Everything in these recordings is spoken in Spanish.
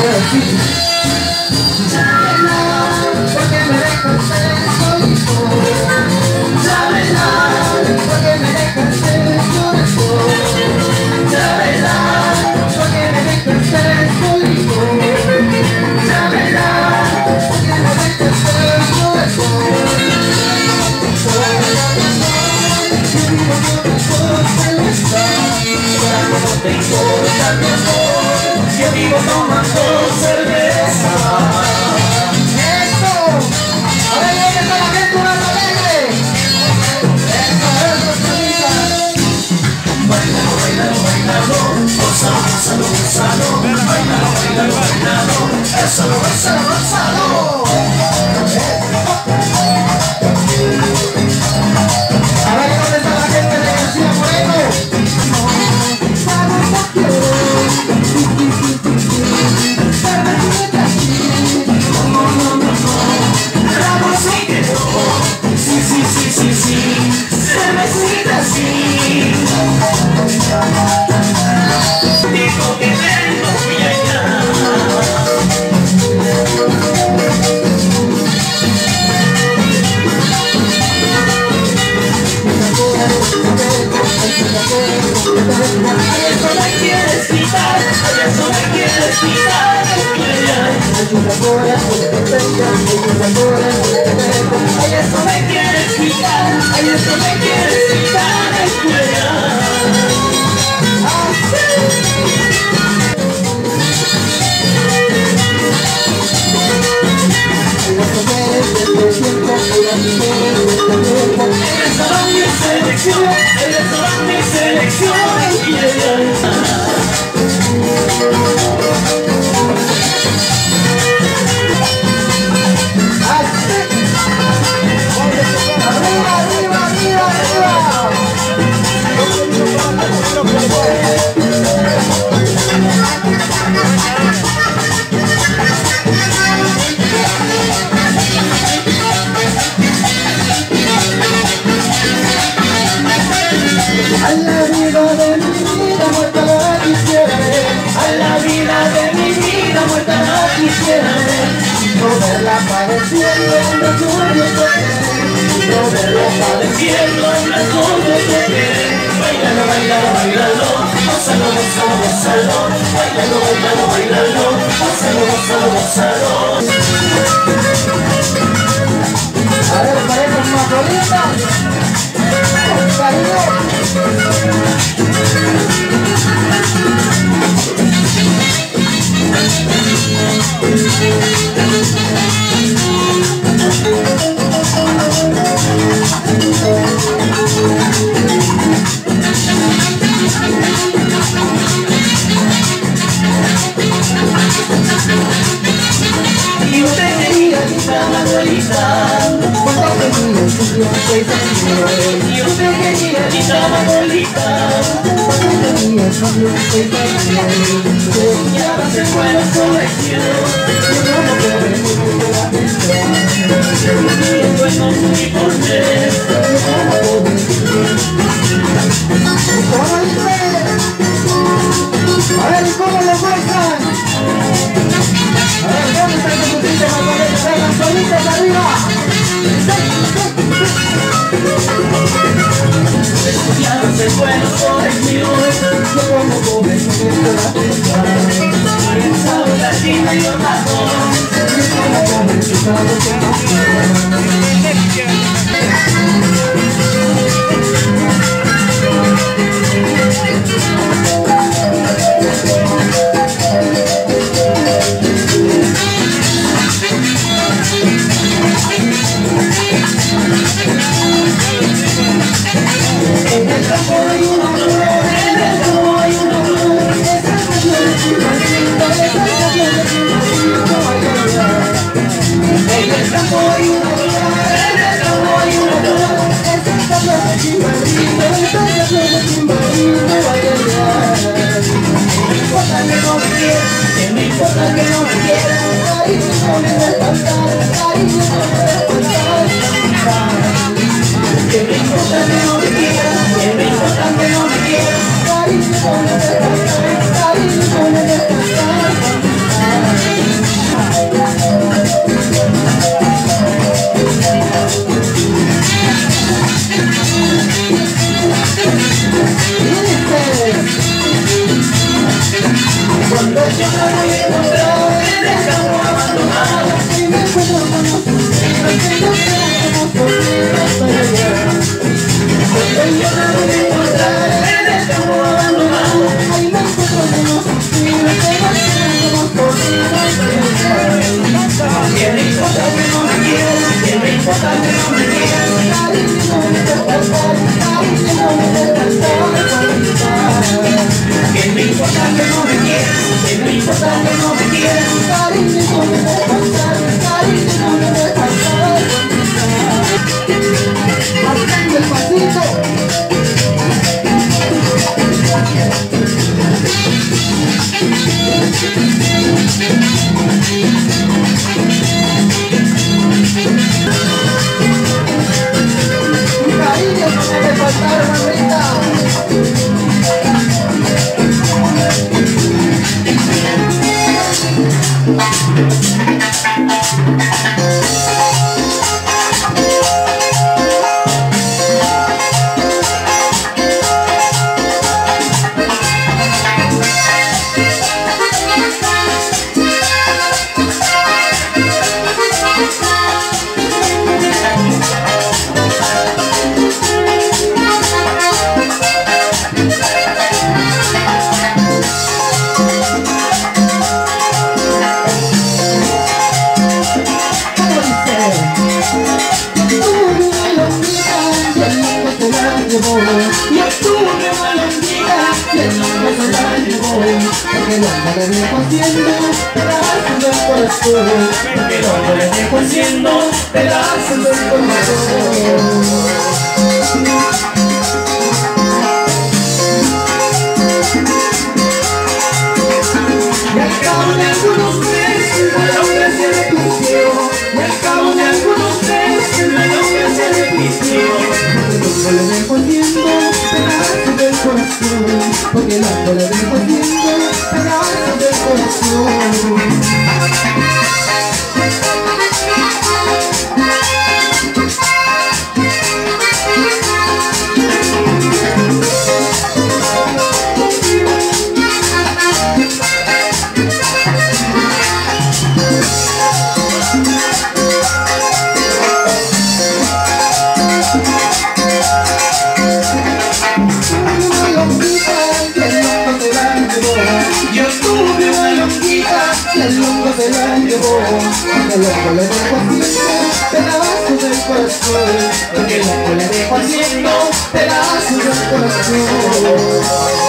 te importa mi amor, que vivo tomando cerveza. ¡Eso! A ver, ¿dónde está la gente más alegre? Eso, solita. Bailalo, bailalo, bailalo, gózalo, gózalo, gózalo. Bailalo, bailalo, bailalo, gózalo, gózalo, gózalo. A ver, ¿dónde está la gente de García Moreno? yo la voy a encontrar en el campo abandonado. Y me encuentro con los suspiros que no sabemos por qué hasta llegar. Yo la voy a encontrar en el campo abandonado. Ahí me encuentro con los suspiros que no sabemos por qué hasta llegar. ¿Qué me importa que no me quieras? ¿Qué me importa que no me quieras? Cariño, no me dejes faltar, cariño, no me dejes faltar. ¿Qué me importa que no me quieras? ¿Qué me importa que no me quieras? Cariño, no me dejes faltar, cariño, no me dejes faltar. Haciendo el pasito. Cariño, no me dejes faltar, mamita. Y estuvo una longuita y el hombre se la llevó, porque el hombre le dejó haciendo pedazos del corazón, Que el hombre le dejó haciendo pedazos del corazón. y al cabo de algunos meses el hombre se arrepintió, y al cabo de algunos meses el hombre se arrepintió, porque el hombre le dejó haciendo pedazos del corazón, porque el hombre le dejó haciendo pedazos del corazón. Yo tuve una longuita Y el hongo se la llevó, porque el hongo le dejó haciendo pedazos del corazón, porque el hongo le dejó haciendo pedazos del corazón.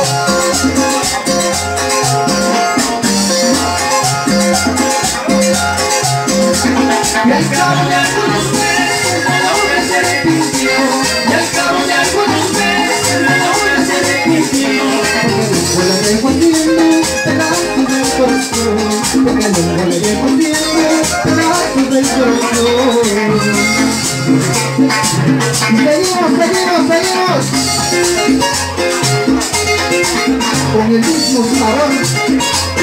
Y al cabo de algunos meses el hombre se arrepintió, y al cabo de algunos meses el hombre se arrepintió, porque el hongo le dejó haciendo pedazos del corazón, porque el hongo le dejó haciendo pedazos del corazón. Seguimos con el mismo sabor.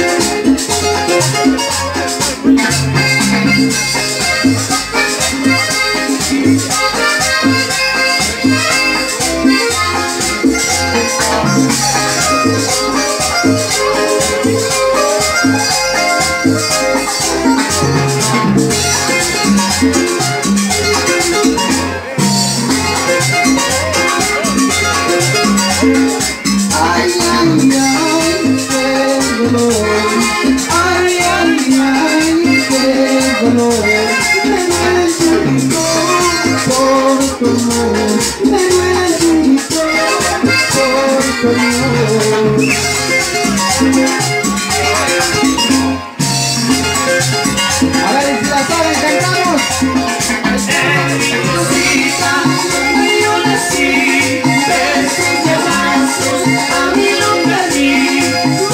Ay, ay, ay, qué dolor. Ay, ay, ay, qué dolor. Me duele el chiquito por tu amor. Me duele el chiquito por tu amor. A ver si la saben, cantamos. en mi cosita donde yo nací. Besos y abrazos a mi longaní.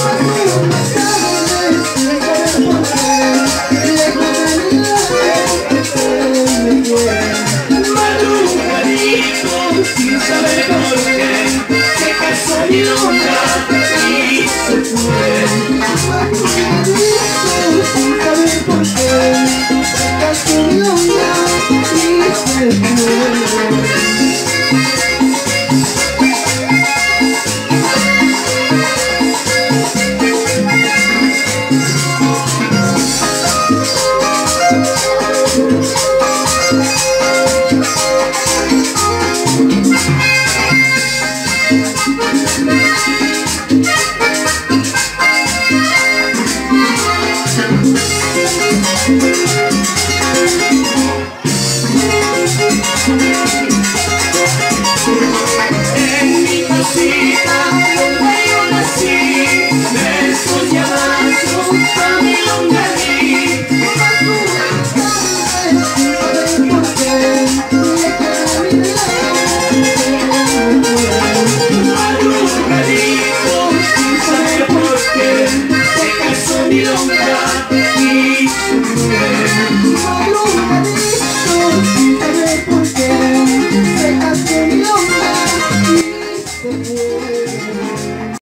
Madrugadito sin saber por qué, sé que soy loca y se fue. Sin saber por qué, casi mi onda y se fue. Thank you.